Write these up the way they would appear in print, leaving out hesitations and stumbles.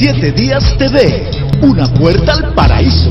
7 Días TV, una puerta al paraíso.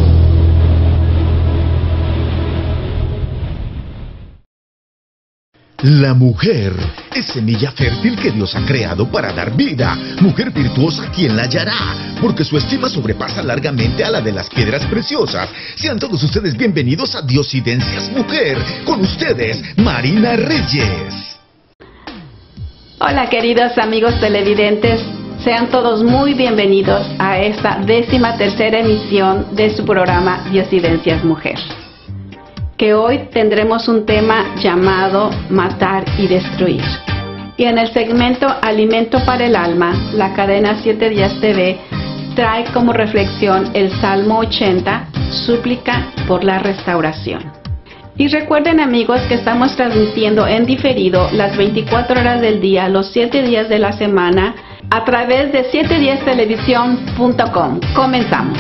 La mujer es semilla fértil que Dios ha creado para dar vida. Mujer virtuosa, ¿quién la hallará? Porque su estima sobrepasa largamente a la de las piedras preciosas. Sean todos ustedes bienvenidos a Diosidencias Mujer. Con ustedes, Marina Reyes. Hola queridos amigos televidentes. Sean todos muy bienvenidos a esta 13ª emisión de su programa Diosidencias Mujer. Que hoy tendremos un tema llamado Matar y Destruir. Y en el segmento Alimento para el Alma, la cadena 7 Días TV trae como reflexión el Salmo 80, súplica por la restauración. Y recuerden amigos que estamos transmitiendo en diferido las 24 horas del día, los 7 días de la semana, a través de 7diestelevisión.com. Comenzamos.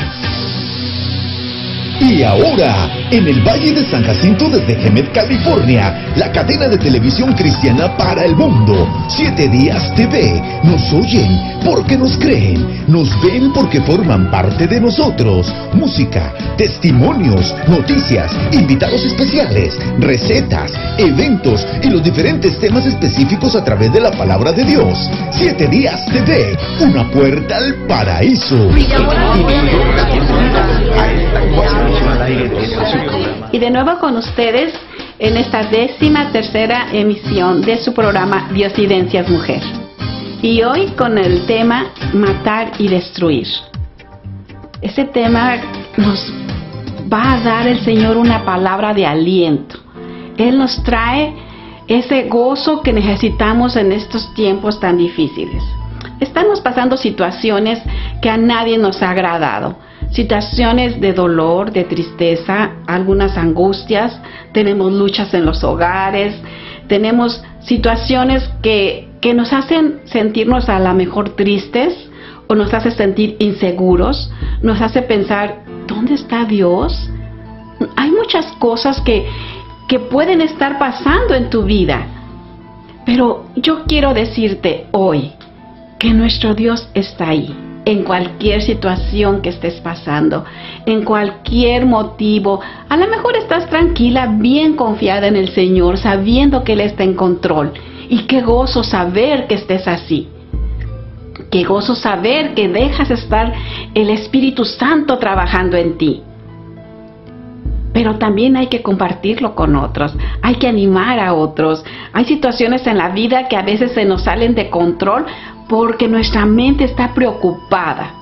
Y ahora, en el Valle de San Jacinto desde Hemet, California, la cadena de televisión cristiana para el mundo, 7 Días TV. Nos oyen porque nos creen, nos ven porque forman parte de nosotros. Música, testimonios, noticias, invitados especiales, recetas, eventos y los diferentes temas específicos a través de la palabra de Dios. 7 Días TV, una puerta al paraíso. Y de nuevo con ustedes en esta 13ª emisión de su programa Diosidencias Mujer. Y hoy con el tema Matar y Destruir. Ese tema nos va a dar el Señor una palabra de aliento. Él nos trae ese gozo que necesitamos en estos tiempos tan difíciles. Estamos pasando situaciones que a nadie nos ha agradado. Situaciones de dolor, de tristeza, algunas angustias, tenemos luchas en los hogares, tenemos situaciones que nos hacen sentirnos a lo mejor tristes o nos hace sentir inseguros, nos hace pensar, ¿dónde está Dios? Hay muchas cosas que pueden estar pasando en tu vida, pero yo quiero decirte hoy que nuestro Dios está ahí. En cualquier situación que estés pasando, en cualquier motivo, a lo mejor estás tranquila, bien confiada en el Señor, sabiendo que Él está en control. Y qué gozo saber que estés así. Qué gozo saber que dejas estar el Espíritu Santo trabajando en ti. Pero también hay que compartirlo con otros, hay que animar a otros. Hay situaciones en la vida que a veces se nos salen de control porque nuestra mente está preocupada.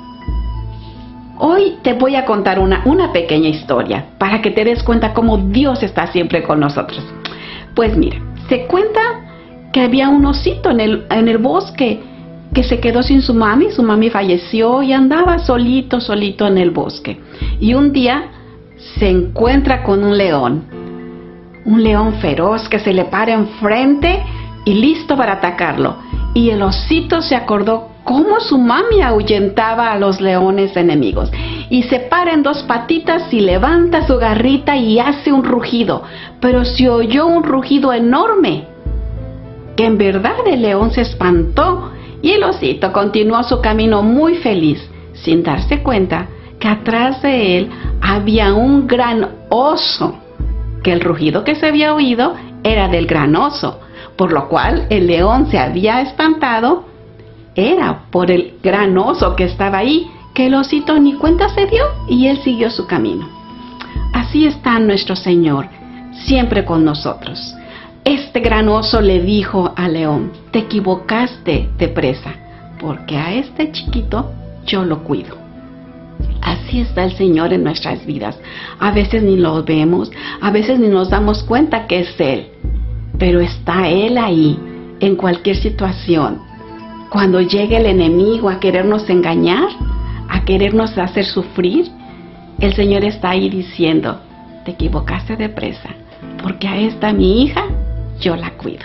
Hoy te voy a contar una pequeña historia para que te des cuenta cómo Dios está siempre con nosotros. Pues mira, se cuenta que había un osito en el bosque que se quedó sin su mami falleció y andaba solito en el bosque. Y un día se encuentra con un león feroz que se le para enfrente y listo para atacarlo. Y el osito se acordó cómo su mami ahuyentaba a los leones enemigos. Y se para en 2 patitas y levanta su garrita y hace un rugido. Pero se oyó un rugido enorme, que en verdad el león se espantó y el osito continuó su camino muy feliz, sin darse cuenta que atrás de él había un gran oso, que el rugido que se había oído era del gran oso. Por lo cual el león se había espantado, era por el gran oso que estaba ahí, que el osito ni cuenta se dio y él siguió su camino. Así está nuestro Señor, siempre con nosotros. Este gran oso le dijo al león, te equivocaste de presa, porque a este chiquito yo lo cuido. Así está el Señor en nuestras vidas. A veces ni lo vemos, a veces ni nos damos cuenta que es Él. Pero está Él ahí, en cualquier situación. Cuando llegue el enemigo a querernos engañar, a querernos hacer sufrir, el Señor está ahí diciendo, te equivocaste de presa, porque a esta mi hija, yo la cuido.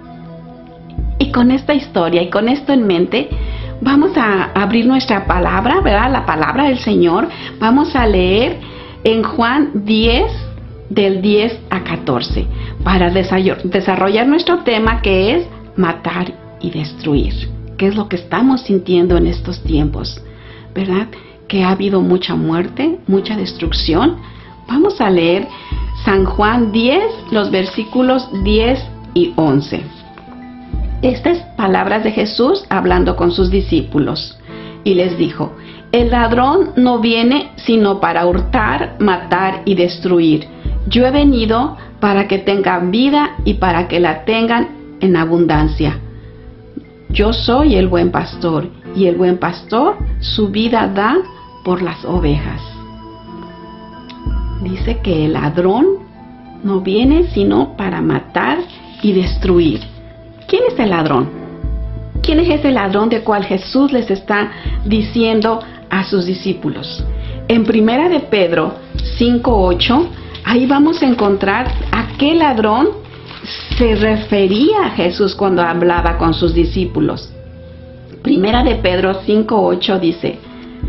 Y con esta historia y con esto en mente, vamos a abrir nuestra palabra, ¿verdad? La palabra del Señor. Vamos a leer en Juan 10, del 10 a 14, para desarrollar nuestro tema, que es matar y destruir. ¿Qué es lo que estamos sintiendo en estos tiempos? ¿verdad?, que ha habido mucha muerte, mucha destrucción. Vamos a leer San Juan 10, los versículos 10 y 11. Estas palabras de Jesús hablando con sus discípulos. Y les dijo: el ladrón no viene sino para hurtar, matar y destruir. Yo he venido para que tengan vida y para que la tengan en abundancia. Yo soy el buen pastor, y el buen pastor su vida da por las ovejas. Dice que el ladrón no viene sino para matar y destruir. ¿Quién es el ladrón? ¿Quién es ese ladrón de cual Jesús les está diciendo a sus discípulos? En Primera de Pedro 5:8, ahí vamos a encontrar a qué ladrón se refería a Jesús cuando hablaba con sus discípulos. Primera de Pedro 5:8 dice: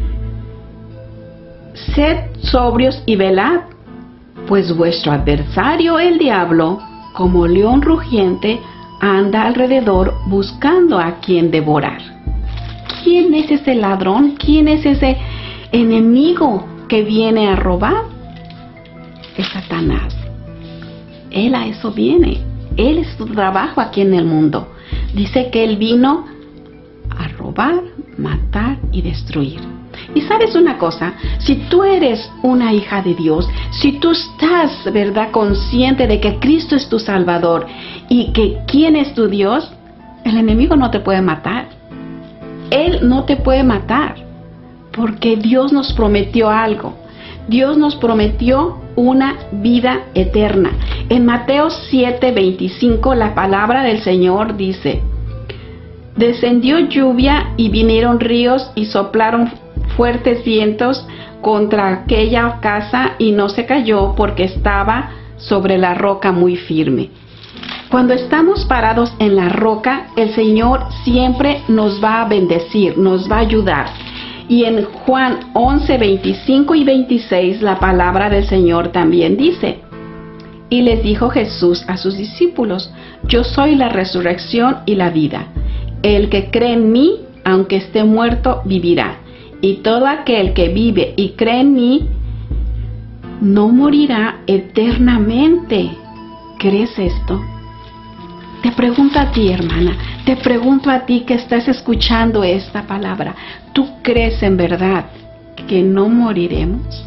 sed sobrios y velad, pues vuestro adversario el diablo, como león rugiente, anda alrededor buscando a quien devorar. ¿Quién es ese ladrón? ¿Quién es ese enemigo que viene a robar? Es Satanás. Él a eso viene. Él es su trabajo aquí en el mundo. Dice que él vino a robar, matar y destruir. Y sabes una cosa, si tú eres una hija de Dios, si tú estás, ¿verdad?, consciente de que Cristo es tu Salvador y que quién es tu Dios, el enemigo no te puede matar. Él no te puede matar, porque Dios nos prometió algo. Dios nos prometió una vida eterna. En Mateo 7:25 la palabra del Señor dice: descendió lluvia y vinieron ríos y soplaron fuertes vientos contra aquella casa y no se cayó porque estaba sobre la roca muy firme. Cuando estamos parados en la roca, el Señor siempre nos va a bendecir, nos va a ayudar. Y en Juan 11:25 y 26 la palabra del Señor también dice: y les dijo Jesús a sus discípulos: yo soy la resurrección y la vida. El que cree en mí, aunque esté muerto, vivirá. Y todo aquel que vive y cree en mí, no morirá eternamente. ¿Crees esto? Te pregunto a ti, hermana, te pregunto a ti que estás escuchando esta palabra. ¿Tú crees en verdad que no moriremos?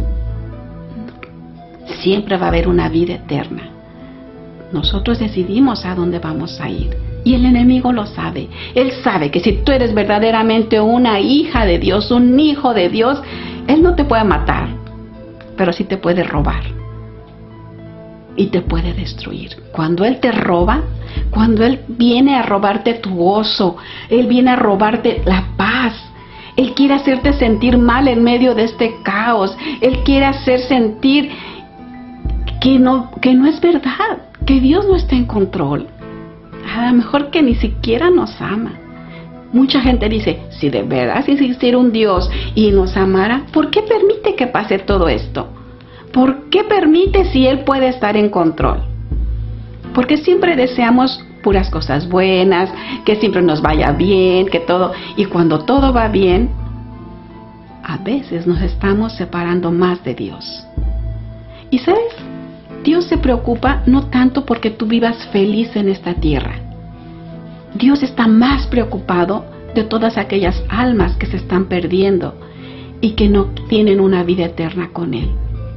Siempre va a haber una vida eterna. Nosotros decidimos a dónde vamos a ir. Y el enemigo lo sabe. Él sabe que si tú eres verdaderamente una hija de Dios, un hijo de Dios, Él no te puede matar, pero sí te puede robar. Y te puede destruir. Cuando Él te roba, cuando Él viene a robarte tu gozo, Él viene a robarte la paz. Él quiere hacerte sentir mal en medio de este caos. Él quiere hacer sentir que no es verdad, que Dios no está en control. A lo mejor que ni siquiera nos ama. Mucha gente dice: si de verdad existiera un Dios y nos amara, ¿por qué permite que pase todo esto? ¿Por qué permite si Él puede estar en control? Porque siempre deseamos puras cosas buenas, que siempre nos vaya bien, que todo. Y cuando todo va bien, a veces nos estamos separando más de Dios. ¿Y sabes? Dios se preocupa no tanto porque tú vivas feliz en esta tierra. Dios está más preocupado de todas aquellas almas que se están perdiendo y que no tienen una vida eterna con Él.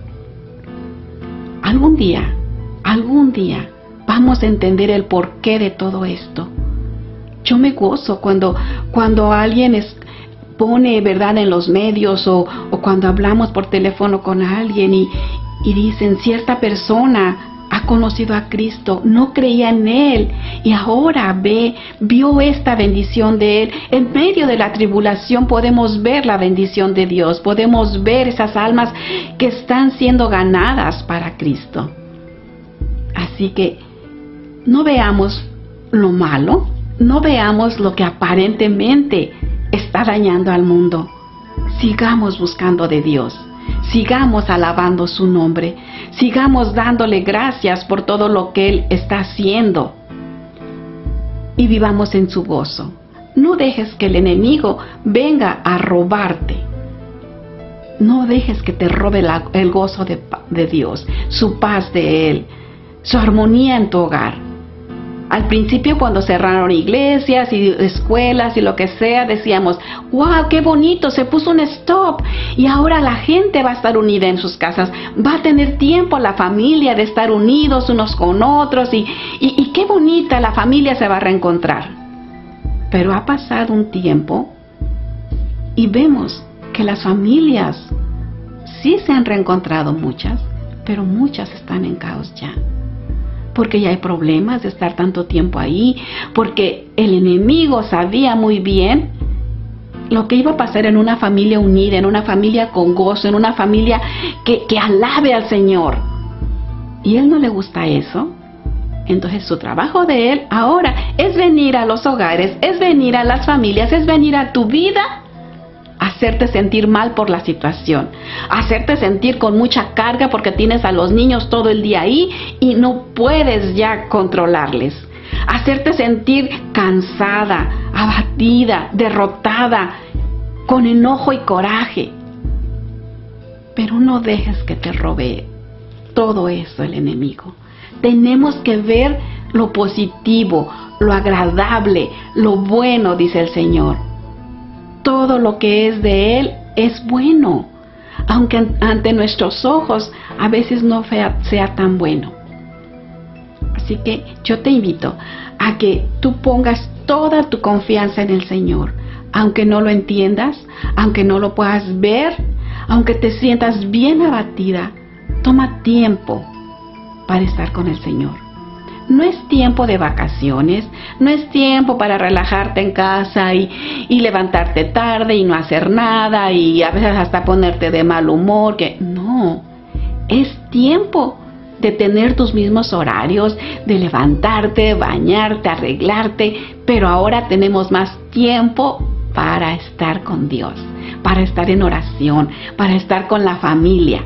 Algún día vamos a entender el porqué de todo esto. Yo me gozo cuando alguien pone verdad en los medios o cuando hablamos por teléfono con alguien y dicen: cierta persona ha conocido a Cristo, no creía en Él y ahora vio esta bendición de Él. En medio de la tribulación podemos ver la bendición de Dios, podemos ver esas almas que están siendo ganadas para Cristo. Así que no veamos lo malo, no veamos lo que aparentemente está dañando al mundo. Sigamos buscando de Dios. Sigamos alabando su nombre, sigamos dándole gracias por todo lo que Él está haciendo y vivamos en su gozo. No dejes que el enemigo venga a robarte, No dejes que te robe el gozo de Dios, su paz de Él, su armonía en tu hogar. Al principio, cuando cerraron iglesias y escuelas y lo que sea, decíamos, wow, qué bonito, se puso un stop. Y ahora la gente va a estar unida en sus casas, va a tener tiempo la familia de estar unidos unos con otros y qué bonita la familia se va a reencontrar. Pero ha pasado un tiempo y vemos que las familias sí se han reencontrado muchas, pero muchas están en caos ya. Porque ya hay problemas de estar tanto tiempo ahí, porque el enemigo sabía muy bien lo que iba a pasar en una familia unida, en una familia con gozo, en una familia que alabe al Señor. Y él no le gusta eso. Entonces su trabajo de él ahora es venir a los hogares, es venir a las familias, es venir a tu vida, hacerte sentir mal por la situación, hacerte sentir con mucha carga porque tienes a los niños todo el día ahí y no puedes ya controlarles, hacerte sentir cansada, abatida, derrotada, con enojo y coraje. Pero no dejes que te robe todo eso el enemigo. Tenemos que ver lo positivo, lo agradable, lo bueno, dice el Señor. Todo lo que es de Él es bueno, aunque ante nuestros ojos a veces no sea tan bueno. Así que yo te invito a que tú pongas toda tu confianza en el Señor, aunque no lo entiendas, aunque no lo puedas ver, aunque te sientas bien abatida, toma tiempo para estar con el Señor. No es tiempo de vacaciones, no es tiempo para relajarte en casa y levantarte tarde y no hacer nada y a veces hasta ponerte de mal humor. No, es tiempo de tener tus mismos horarios, de levantarte, bañarte, arreglarte, pero ahora tenemos más tiempo para estar con Dios, para estar en oración, para estar con la familia.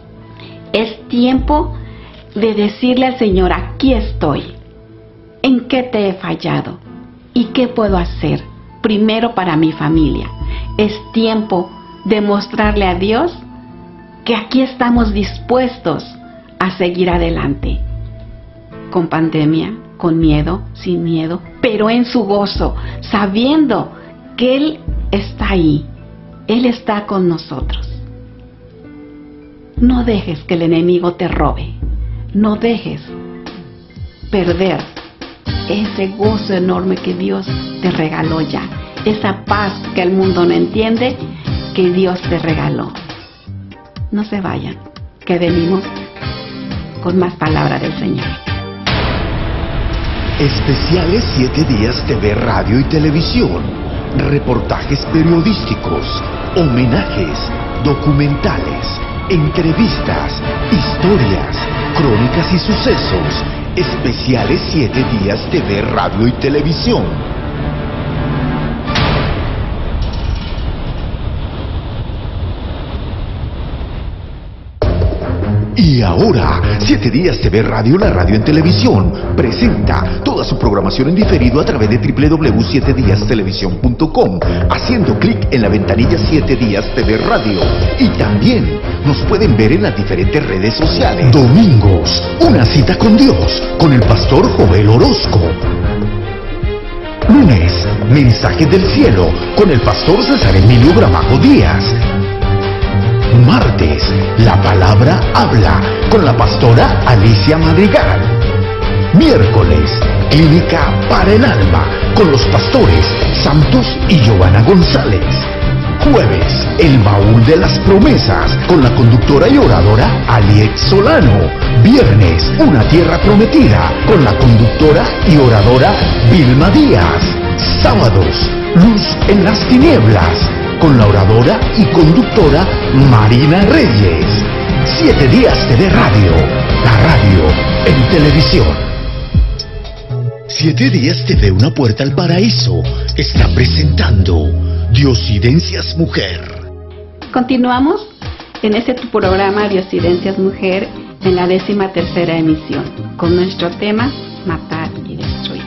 Es tiempo de decirle al Señor, aquí estoy, ¿en qué te he fallado? ¿Y qué puedo hacer primero para mi familia? Es tiempo de mostrarle a Dios que aquí estamos dispuestos a seguir adelante, con pandemia, con miedo, sin miedo, pero en su gozo, sabiendo que Él está ahí, Él está con nosotros. No dejes que el enemigo te robe. No dejes perder ese gozo enorme que Dios te regaló ya. Esa paz que el mundo no entiende, que Dios te regaló. No se vayan, que venimos con más palabra del Señor. Especiales 7 días TV, radio y televisión. Reportajes periodísticos, homenajes, documentales, entrevistas, historias, crónicas y sucesos. Especiales 7 días TV, radio y televisión. Y ahora, 7 días TV Radio, la radio en televisión, presenta toda su programación en diferido a través de www.7diastelevisión.com, haciendo clic en la ventanilla 7 días TV Radio. Y también nos pueden ver en las diferentes redes sociales. Domingos, una cita con Dios, con el pastor Joel Orozco. Lunes, mensajes del cielo, con el pastor César Emilio Gramajo Díaz. Martes, la palabra habla, con la pastora Alicia Madrigal. Miércoles, clínica para el alma, con los pastores Santos y Giovanna González. Jueves, el baúl de las promesas, con la conductora y oradora Aliex Solano. Viernes, una tierra prometida, con la conductora y oradora Vilma Díaz. Sábados, luz en las tinieblas, con la oradora y conductora Marina Reyes. 7 días TV Radio, la radio en televisión. 7 días TV, una puerta al paraíso, está presentando Diosidencias Mujer. Continuamos en este tu programa Diosidencias Mujer, en la 13ª emisión, con nuestro tema matar y destruir.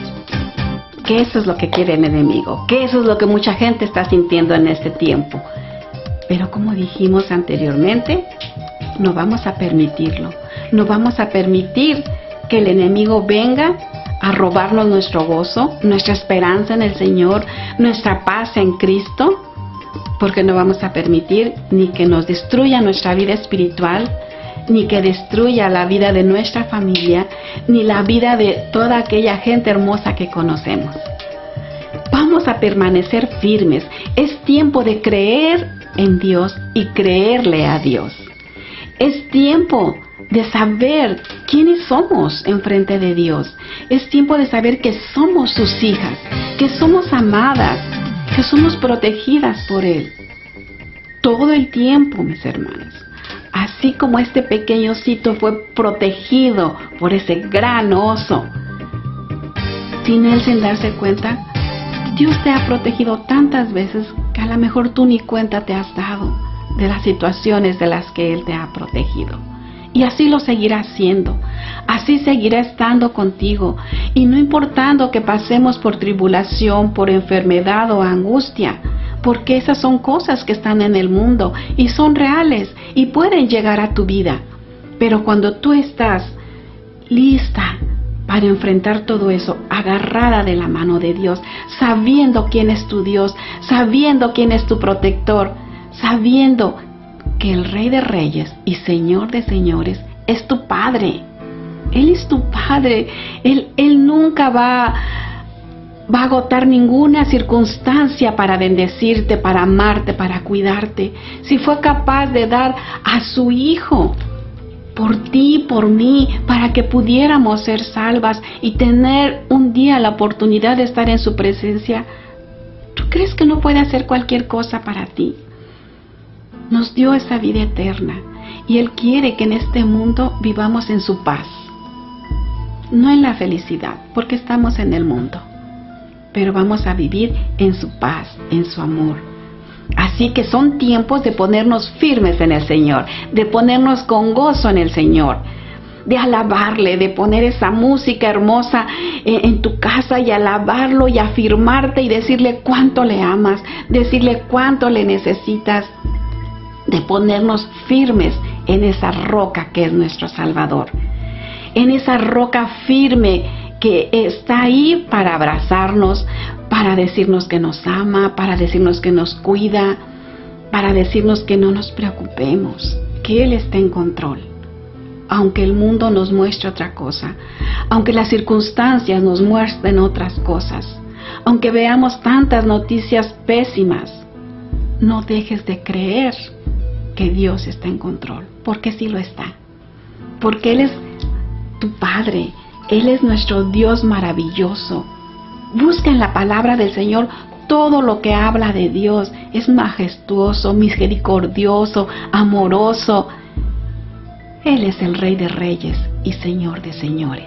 Que eso es lo que quiere el enemigo, que eso es lo que mucha gente está sintiendo en este tiempo. Pero como dijimos anteriormente, no vamos a permitirlo. No vamos a permitir que el enemigo venga a robarnos nuestro gozo, nuestra esperanza en el Señor, nuestra paz en Cristo, porque no vamos a permitir ni que nos destruya nuestra vida espiritual, ni que destruya la vida de nuestra familia, ni la vida de toda aquella gente hermosa que conocemos. Vamos a permanecer firmes. Es tiempo de creer en Dios y creerle a Dios. Es tiempo de saber quiénes somos enfrente de Dios. Es tiempo de saber que somos sus hijas, que somos amadas, que somos protegidas por Él. Todo el tiempo, mis hermanos. Así como este pequeño osito fue protegido por ese gran oso, sin él sin darse cuenta, Dios te ha protegido tantas veces que a lo mejor tú ni cuenta te has dado de las situaciones de las que Él te ha protegido. Y así lo seguirá haciendo, así seguirá estando contigo, y no importando que pasemos por tribulación, por enfermedad o angustia, porque esas son cosas que están en el mundo y son reales y pueden llegar a tu vida. Pero cuando tú estás lista para enfrentar todo eso, agarrada de la mano de Dios, sabiendo quién es tu Dios, sabiendo quién es tu protector, sabiendo que el Rey de Reyes y Señor de Señores es tu Padre. Él es tu Padre. Él nunca va a agotar ninguna circunstancia para bendecirte, para amarte, para cuidarte. Si fue capaz de dar a su Hijo por ti, por mí, para que pudiéramos ser salvas y tener un día la oportunidad de estar en su presencia, ¿tú crees que no puede hacer cualquier cosa para ti? Nos dio esa vida eterna y Él quiere que en este mundo vivamos en su paz, no en la felicidad, porque estamos en el mundo, pero vamos a vivir en su paz, en su amor. Así que son tiempos de ponernos firmes en el Señor, de ponernos con gozo en el Señor, de alabarle, de poner esa música hermosa en tu casa y alabarlo y afirmarte y decirle cuánto le amas, decirle cuánto le necesitas, de ponernos firmes en esa roca que es nuestro Salvador, en esa roca firme que está ahí para abrazarnos, para decirnos que nos ama, para decirnos que nos cuida, para decirnos que no nos preocupemos, que Él está en control. Aunque el mundo nos muestre otra cosa, aunque las circunstancias nos muestren otras cosas, aunque veamos tantas noticias pésimas, no dejes de creer que Dios está en control, porque sí lo está. Porque Él es tu Padre, Él es nuestro Dios maravilloso. Busca en la palabra del Señor todo lo que habla de Dios. Es majestuoso, misericordioso, amoroso. Él es el Rey de Reyes y Señor de Señores.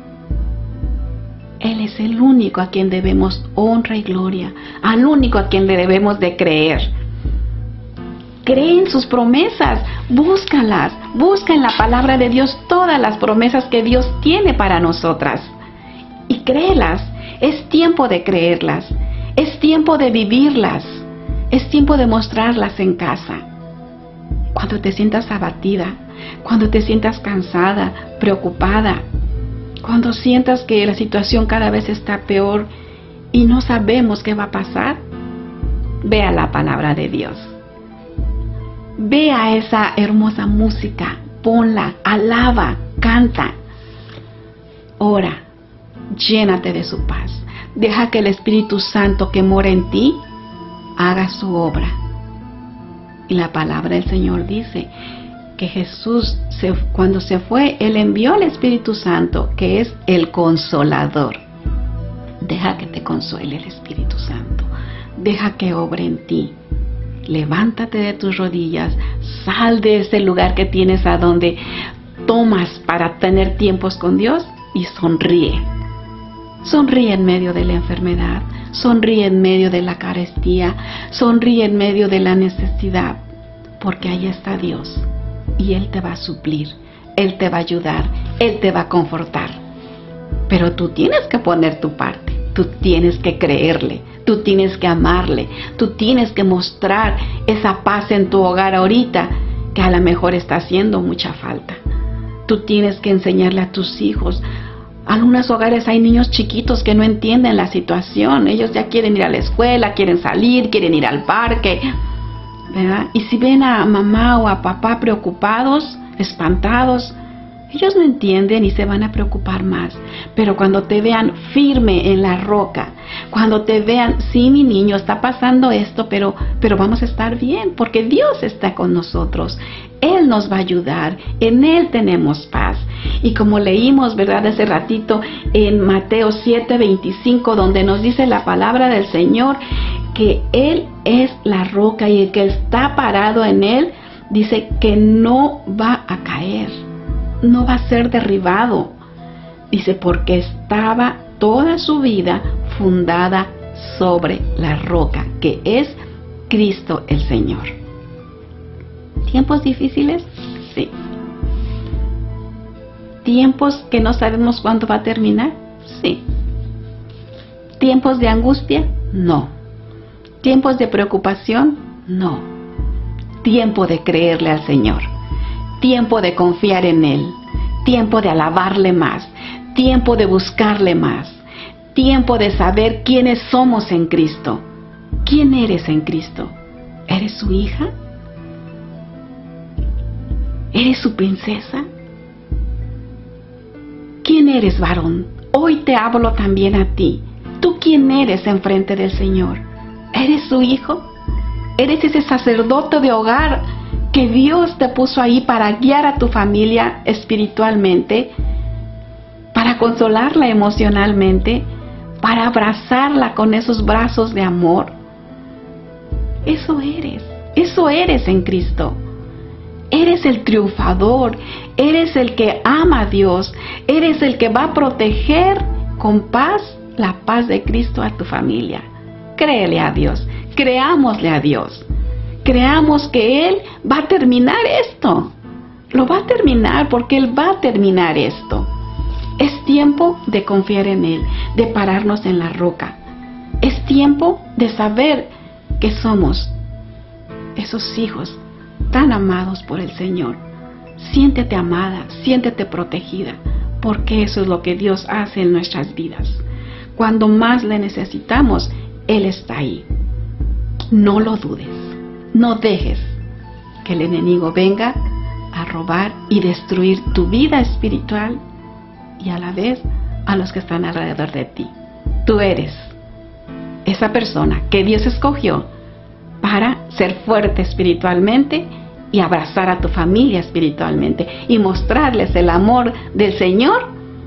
Él es el único a quien debemos honra y gloria, al único a quien le debemos de creer. Cree en sus promesas, búscalas, busca en la palabra de Dios todas las promesas que Dios tiene para nosotras. Y créelas, es tiempo de creerlas, es tiempo de vivirlas, es tiempo de mostrarlas en casa. Cuando te sientas abatida, cuando te sientas cansada, preocupada, cuando sientas que la situación cada vez está peor y no sabemos qué va a pasar, ve a la palabra de Dios. Ve a esa hermosa música, ponla, alaba, canta, ora, llénate de su paz. Deja que el Espíritu Santo que mora en ti haga su obra. Y la palabra del Señor dice que Jesús, cuando se fue, Él envió al Espíritu Santo, que es el Consolador. Deja que te consuele el Espíritu Santo. Deja que obre en ti. Levántate de tus rodillas, sal de ese lugar que tienes a donde tomas para tener tiempos con Dios y sonríe. Sonríe en medio de la enfermedad, sonríe en medio de la carestía, sonríe en medio de la necesidad, porque ahí está Dios y Él te va a suplir, Él te va a ayudar, Él te va a confortar. Pero tú tienes que poner tu parte. Tú tienes que creerle, tú tienes que amarle, tú tienes que mostrar esa paz en tu hogar ahorita, que a lo mejor está haciendo mucha falta. Tú tienes que enseñarle a tus hijos. En algunos hogares hay niños chiquitos que no entienden la situación. Ellos ya quieren ir a la escuela, quieren salir, quieren ir al parque, ¿verdad? Y si ven a mamá o a papá preocupados, espantados, ellos no entienden y se van a preocupar más. Pero cuando te vean firme en la roca, cuando te vean, sí, mi niño, está pasando esto, pero vamos a estar bien, porque Dios está con nosotros. Él nos va a ayudar, en Él tenemos paz. Y como leímos, ¿verdad?, hace ratito en Mateo 7:25, donde nos dice la palabra del Señor, que Él es la roca y el que está parado en Él, dice que no va a caer, no va a ser derribado. Dice, porque estaba toda su vida fundada sobre la roca, que es Cristo el Señor. ¿Tiempos difíciles? Sí. ¿Tiempos que no sabemos cuándo va a terminar? Sí. ¿Tiempos de angustia? No. ¿Tiempos de preocupación? No. Tiempo de creerle al Señor. Tiempo de confiar en Él. Tiempo de alabarle más. Tiempo de buscarle más. Tiempo de saber quiénes somos en Cristo. ¿Quién eres en Cristo? ¿Eres su hija? ¿Eres su princesa? ¿Quién eres, varón? Hoy te hablo también a ti. ¿Tú quién eres enfrente del Señor? ¿Eres su hijo? ¿Eres ese sacerdote de hogar que Dios te puso ahí para guiar a tu familia espiritualmente, para consolarla emocionalmente, para abrazarla con esos brazos de amor? Eso eres en Cristo. Eres el triunfador, eres el que ama a Dios, eres el que va a proteger con paz la paz de Cristo a tu familia. Créele a Dios, creámosle a Dios, creamos que Él va a terminar esto, lo va a terminar porque Él va a terminar esto. Es tiempo de confiar en Él, de pararnos en la roca. Es tiempo de saber que somos esos hijos tan amados por el Señor. Siéntete amada, siéntete protegida, porque eso es lo que Dios hace en nuestras vidas. Cuando más le necesitamos, Él está ahí. No lo dudes, no dejes que el enemigo venga a robar y destruir tu vida espiritual y a la vez a los que están alrededor de ti. Tú eres esa persona que Dios escogió para ser fuerte espiritualmente y abrazar a tu familia espiritualmente y mostrarles el amor del Señor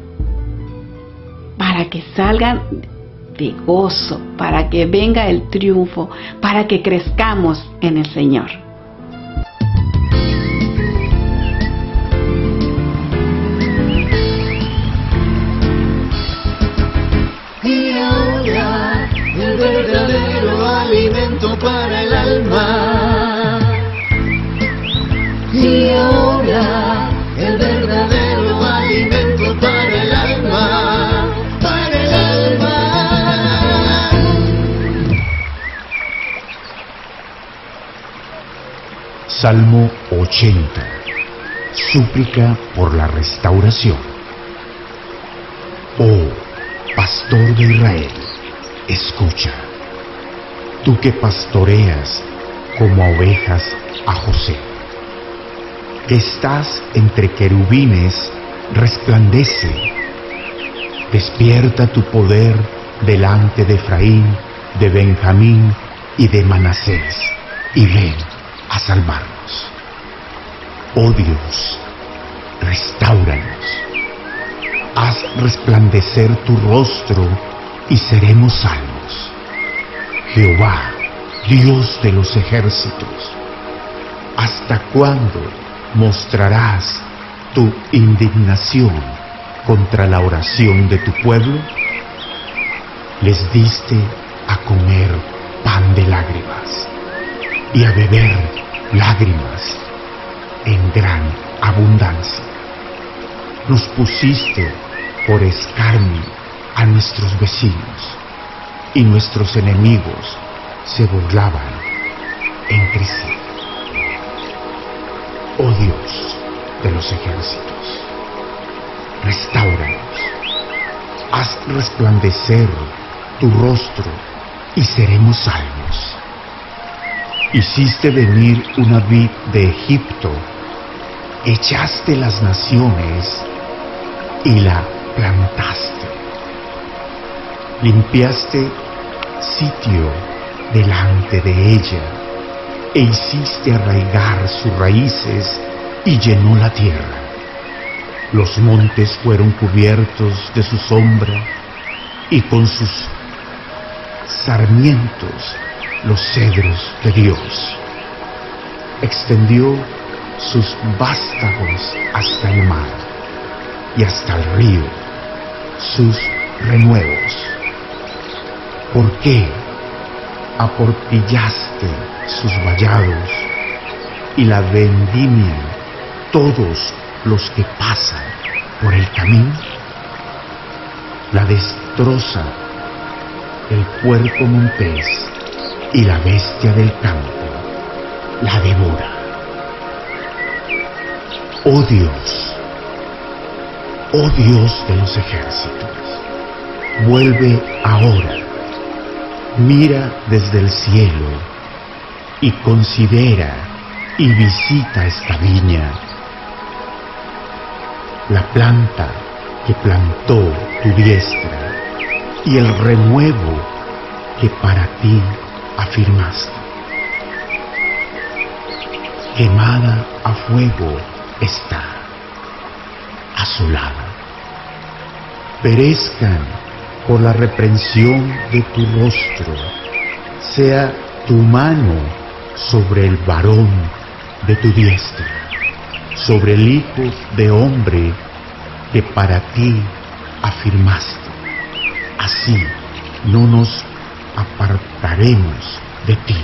para que salgan de gozo, para que venga el triunfo, para que crezcamos en el Señor. Y ahora el verdadero alimento para el alma. Y ahora el verdadero alimento para el alma, para el alma. Salmo 80. Súplica por la restauración. Oh, pastor de Israel, escucha. Tú que pastoreas como a ovejas a José, que estás entre querubines, resplandece. Despierta tu poder delante de Efraín, de Benjamín y de Manasés, y ven a salvarnos. Oh Dios, restáuranos. Haz resplandecer tu rostro y seremos salvos. Jehová, Dios de los ejércitos, ¿hasta cuándo mostrarás tu indignación contra la oración de tu pueblo? Les diste a comer pan de lágrimas y a beber lágrimas en gran abundancia. Nos pusiste por escarnio a nuestros vecinos y nuestros enemigos se burlaban entre sí. Oh Dios de los ejércitos, restáuranos, haz resplandecer tu rostro y seremos salvos. Hiciste venir una vid de Egipto, echaste las naciones y la plantaste. Limpiaste sitio delante de ella e hiciste arraigar sus raíces y llenó la tierra. Los montes fueron cubiertos de su sombra y con sus sarmientos los cedros de Dios. Extendió sus vástagos hasta el mar y hasta el río, sus renuevos. ¿Por qué aportillaste sus vallados y la vendimian todos los que pasan por el camino? La destroza el puerco montés y la bestia del campo la devora. Oh Dios de los ejércitos, vuelve ahora, mira desde el cielo y considera y visita esta viña, la planta que plantó tu diestra y el renuevo que para ti afirmaste. Quemada a fuego está, asolada. Perezcan por la reprensión de tu rostro, sea tu mano sobre el varón de tu diestra, sobre el hijo de hombre que para ti afirmaste. Así no nos apartaremos de ti.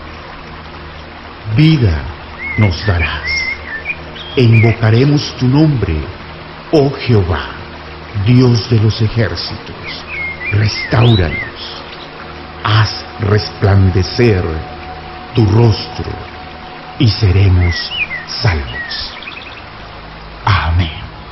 Vida nos darás e invocaremos tu nombre, oh Jehová, Dios de los ejércitos. Restáuranos, haz resplandecer tu rostro y seremos salvos. Amén.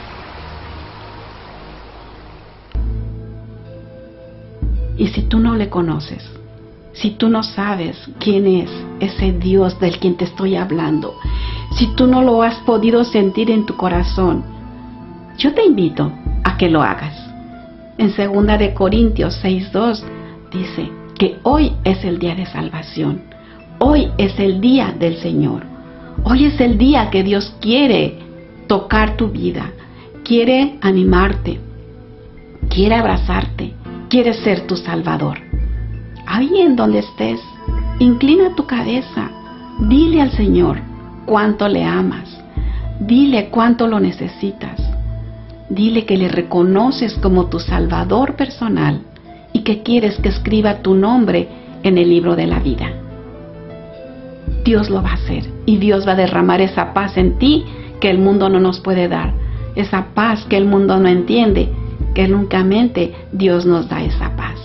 Y si tú no le conoces, si tú no sabes quién es ese Dios del quien te estoy hablando, si tú no lo has podido sentir en tu corazón, yo te invito a que lo hagas. En 2 de Corintios 6:2 dice que hoy es el día de salvación. Hoy es el día del Señor. Hoy es el día que Dios quiere tocar tu vida, quiere animarte, quiere abrazarte, quiere ser tu Salvador. Ahí en donde estés, inclina tu cabeza, dile al Señor cuánto le amas, dile cuánto lo necesitas, dile que le reconoces como tu Salvador personal y que quieres que escriba tu nombre en el libro de la vida. Dios lo va a hacer y Dios va a derramar esa paz en ti que el mundo no nos puede dar, esa paz que el mundo no entiende, que únicamente Dios nos da esa paz.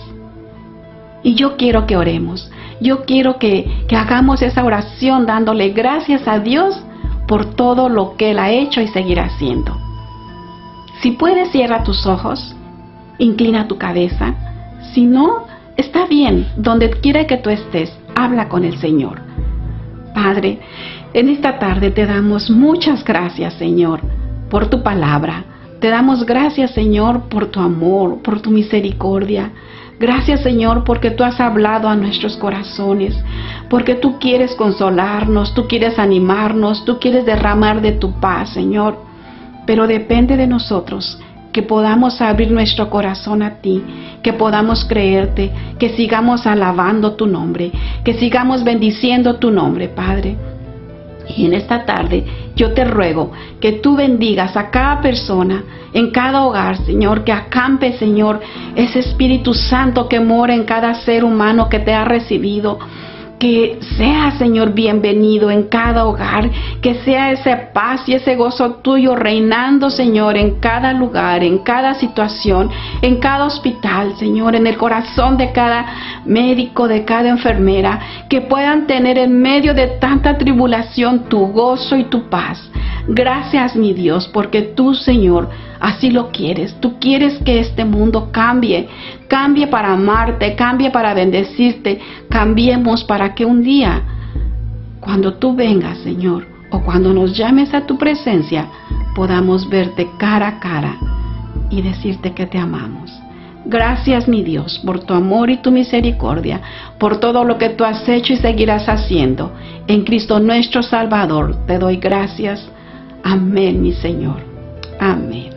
Y yo quiero que oremos, yo quiero que hagamos esa oración dándole gracias a Dios por todo lo que Él ha hecho y seguirá haciendo. Si puedes, cierra tus ojos, inclina tu cabeza. Si no, está bien, donde quiera que tú estés, habla con el Señor. Padre, en esta tarde te damos muchas gracias, Señor, por tu palabra. Te damos gracias, Señor, por tu amor, por tu misericordia. Gracias, Señor, porque tú has hablado a nuestros corazones, porque tú quieres consolarnos, tú quieres animarnos, tú quieres derramar de tu paz, Señor. Pero depende de nosotros que podamos abrir nuestro corazón a ti, que podamos creerte, que sigamos alabando tu nombre, que sigamos bendiciendo tu nombre, Padre. Y en esta tarde yo te ruego que tú bendigas a cada persona, en cada hogar, Señor, que acampe, Señor, ese Espíritu Santo que mora en cada ser humano que te ha recibido. que sea, Señor, bienvenido en cada hogar, que sea esa paz y ese gozo tuyo reinando, Señor, en cada lugar, en cada situación, en cada hospital, Señor, en el corazón de cada médico, de cada enfermera, que puedan tener en medio de tanta tribulación tu gozo y tu paz. Gracias, mi Dios, porque tú, Señor, así lo quieres. Tú quieres que este mundo cambie para amarte, cambie para bendecirte, cambiemos para que un día, cuando tú vengas, Señor, o cuando nos llames a tu presencia, podamos verte cara a cara y decirte que te amamos. Gracias, mi Dios, por tu amor y tu misericordia, por todo lo que tú has hecho y seguirás haciendo. En Cristo nuestro Salvador te doy gracias. Amén, mi Señor. Amén.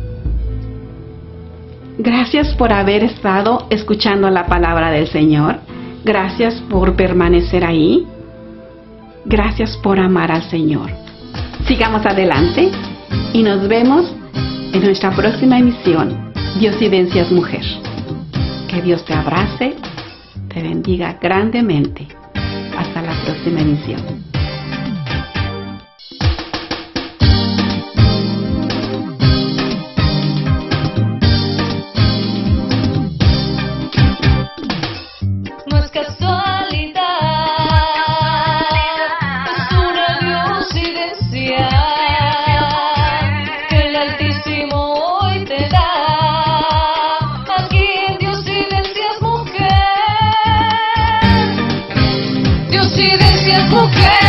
Gracias por haber estado escuchando la palabra del Señor. Gracias por permanecer ahí. Gracias por amar al Señor. Sigamos adelante y nos vemos en nuestra próxima emisión, Diosidencias Mujer. Que Dios te abrace, te bendiga grandemente. Hasta la próxima emisión. Diosidencias Mujer.